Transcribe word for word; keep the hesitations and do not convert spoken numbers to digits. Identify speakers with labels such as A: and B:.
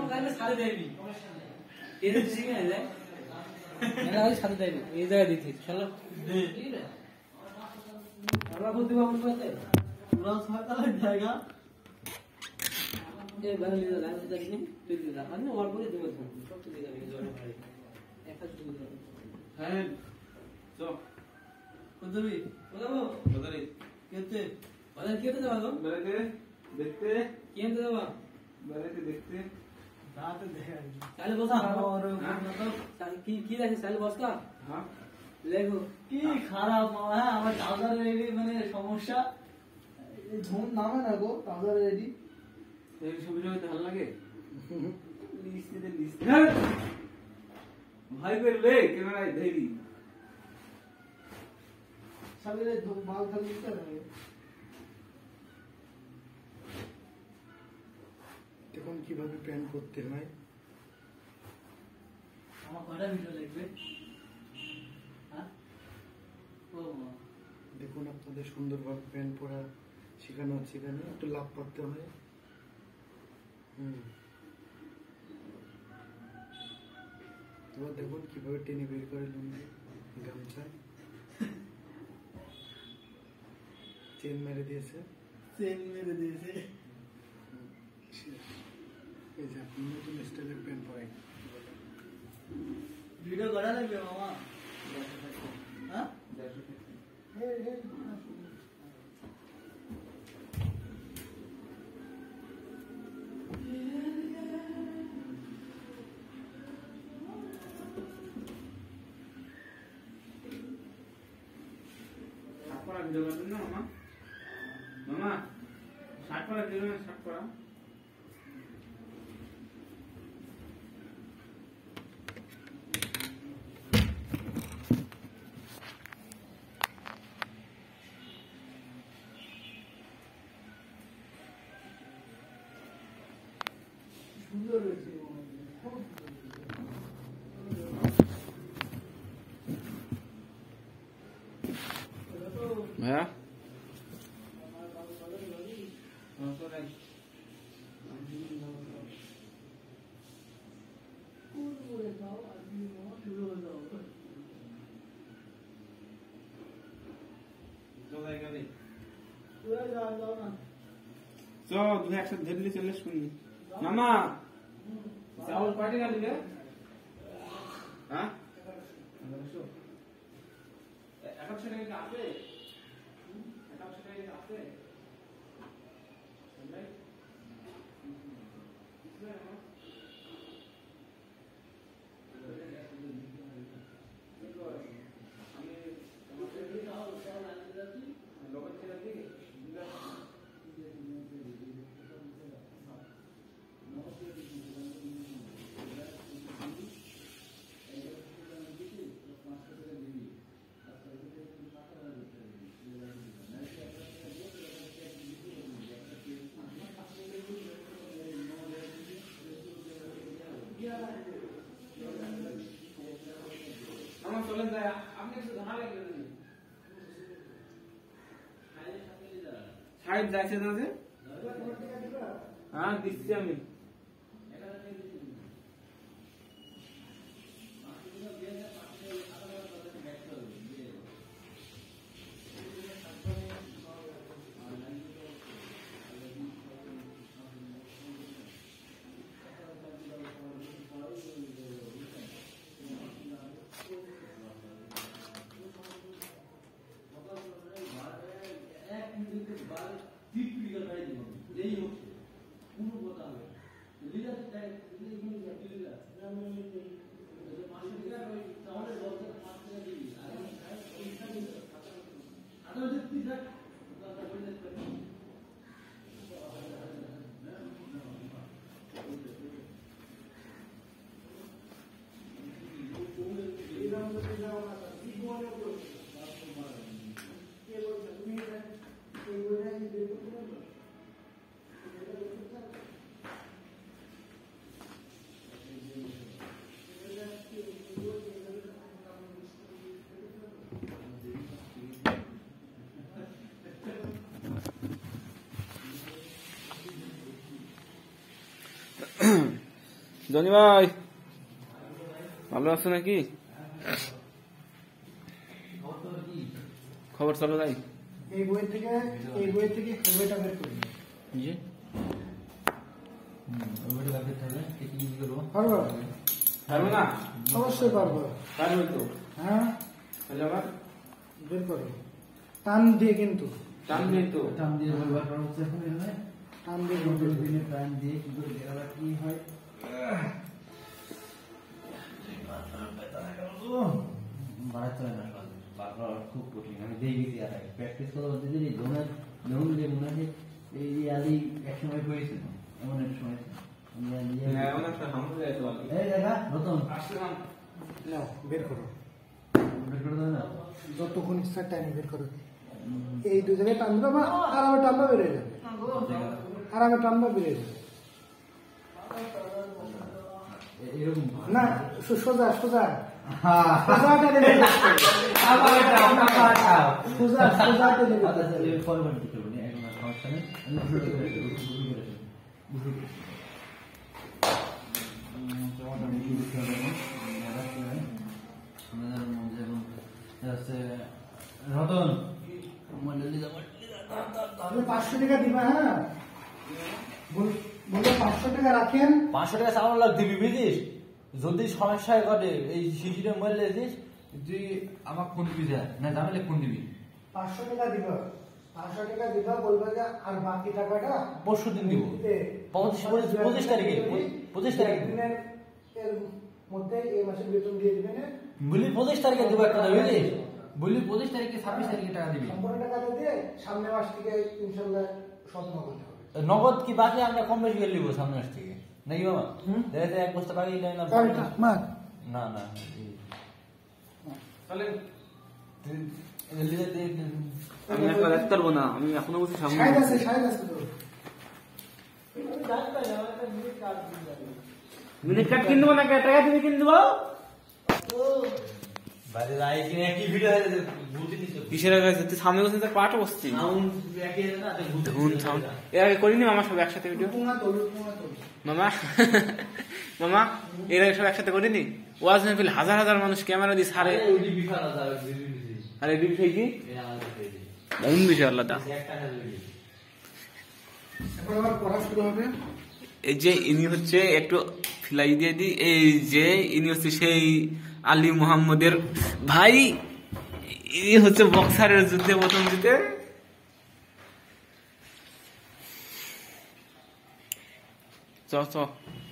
A: গালে সাথে দেয়নি এর দিকে না যায় এরা আজ সাথে দেয়নি এই জায়গা দিতে চলো ঠিক আছে আমরা বলতে পারবো কোথায় পুরো সরকারের জায়গা এই বারে লিদা লাইন দিতে কিনে তুই দিদা মানে ওর পরে দিব সব তুই দিবি জোরে ভাই এক হাত তুই দিবি হ্যাঁ চল কোথাবি কোথাবো কোথারি কেতে বাজার কেতে যাবা গো বেড়াতে দেখতে কেতে যাবা বেড়াতে দেখতে রাতে দেখা তাহলে বসা আর তাহলে কি কি আছে তাহলে বসকা হ্যাঁ লেখো কি খারাপ মামা আমার ট্রাউজার রেডি মানে সমস্যা এই ধুম নামে না গো ট্রাউজার রেডি এই ছবিটা হতে ভালো লাগে লিস্টে লিস্ট ভাই করবে ক্যামেরায় ধরি সামনে ধুম মাল খালি দিতে হবে
B: দেখুন কিভাবে প্যান করতে হয়
A: আমার কয়টা ভিডিও লাগবে হ্যাঁ ও
B: দেখুন আপনাদের সুন্দরভাবে প্যান পরা শেখানো হচ্ছে এখানে একটু লাভ করতে হয় হুম এবার দেখুন কিভাবে টেনে বের করে লুঙ্গি গামছা চেন মেরে দিয়েছে
A: চেন মেরে দিয়েছে
B: এই যে আপনি নতুন স্টাইলের প্যান্ট পরাই
A: ভিডিও করা লাগবে মামা হ্যাঁ
C: ভিডিও করবেন না মামা মামা শার্ট পরা ভিডিও শার্ট পরা
A: সুন্দর হয়েছে
C: ভাইয়া চো তুই একসাথে ধরলি চলে শুনি মামা চাউল পাটি গালি রে হ্যাঁ একশো টাকা আছে একশো টাকা আছে আমার চলেন যায় আপনি একটু ধানা লাগবেন সাইড যাইছে না যে হ্যাঁ দিচ্ছি আমি জনি ভাই ভালো আছো নাকি? খবর চলো ভাই।
B: এই বই থেকে এই বই থেকে বইটা বের করি।
C: জি
B: পারবো?
C: পারবো না?
B: অবশ্যই পারবো।
C: পারবো তো।
B: হ্যাঁ
C: তাহলে আবার
B: বের করো, টান দিয়ে কিন্তু
C: টান দিয়ে তো
A: টান দিয়ে ব্যবহার করা হচ্ছে এখন এখানে।
B: টান দিয়ে
A: দুটো দিনে টান দিয়ে কি করে বের হবে কি হয়? বাড়াতে হয় না বারবার খুব কঠিন। আমি দেখি আর প্র্যাকটিস করা বলতে যে ধরুন ধরুন যে মনে হয় এই যে আলি এক সময় হয়েছিল এমন এক সময়
C: এমন একটা হামলা আছে বলে।
A: এই দেখা নতুন
C: আসলাম
B: নাও বের করো,
A: বের করে দাও না।
B: যতক্ষণ ইচ্ছা টাইমে বের করো। এই দু জায়গায় টানবে বা আরামে টানবা বেরিয়ে যাবে, আরামে টানবা বেরিয়ে যাবে।
A: এরকম
B: না সো- সোজা সোজা
A: হ্যাঁ
B: সোজা টেনে বের করতে হবে।
A: আবার এটা আপনার পাটা
B: সোজা সোজা টেনে বের করতে হবে।
A: আচ্ছা ফরওয়ার্ড দিতে হবে এখন আর সমস্যা নেই। আমি শুরু করে দেব শুরু করে দেব শুরু করে রতন
B: তাহলে পাঁচশো টাকা দিবা। হ্যাঁ বল- বলে পাঁচশো টাকা রাখেন।
A: পাঁচশো টাকা চাউল লাগ দিবি বুঝিস। যদি সমস্যায় ঘটে এই শিশুরে মরলে দিস তুই আমার ফোন দিবি যা না জানালে ফোন দিবি।
B: পাঁচশো টাকা দিবা, পাঁচশো টাকা দিবা, বলবে যে আর বাকি টাকাটা
A: পরশু দিন দিব পঁচিশ পঁচিশ পঁচিশ তারিখে পঁচিশ তারিখে
B: একদিনের এর মধ্যে এই মাসের বেতন দিয়ে দিবেন।
A: বলি পঁচিশ তারিখে দিব একটা বুঝলি। বলি পঁচিশ তারিখে ছাব্বিশ তারিখে টাকা দিবি।
B: সম্পূর্ণ টাকা দিয়ে সামনের মাস থেকে ইনশাল্লাহ সব নগদ হবে।
A: নগদ কি বাকি আমরা কম বেশি করে নিবো সামনে মাস থেকে নাকি বাবা? দেখে এক বস্তা বাকি না
B: মা
A: না না
C: তাহলে
A: লিখে দিয়ে
C: আমি একবার দেখতে পারবো না, আমি এখনো বলছি সামনে
B: সাইড আছে সাইড আছে তো।
C: মিনিট কাট কিনবো না টাকা তুমি কিন দেবো।
A: বাইরে রাই কিনে কি ভিডিও আছে বুঝতে দিছো
C: কিসের আগে তুই সামনে বসে তো পাটা বসছি
A: সাউন্ড একই আছে না
C: ধুন সাউন্ড এর আগে করিনি মামা সব একসাথে ভিডিও।
B: পুঙ্গা তোলো পুঙ্গা তোলো।
C: মামা মামা এর আগে সব একসাথে করিনি। ওয়াজ মেহফিল হাজার হাজার মানুষ ক্যামেরা দিয়ে সারে।
A: ওই বিশাল আছে
C: আর এই বিষয় কি
A: এই আলাদা করে দিই
C: দারুণ বিষয় আলাদা।
A: এক টাকা দিবি
B: এখন আবার পড়া শুরু হবে।
C: এই যে ইনি হচ্ছে একটু ফিলাই দিয়ে দিই, এই যে ইনি হচ্ছে সেই আলী মোহাম্মদের ভাই, ইনি হচ্ছে বক্সারের যুদ্ধে প্রথম জিতে। চ চ